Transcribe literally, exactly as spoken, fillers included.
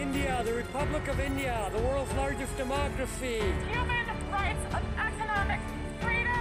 India, the Republic of India, the world's largest democracy. Human rights of economic freedom.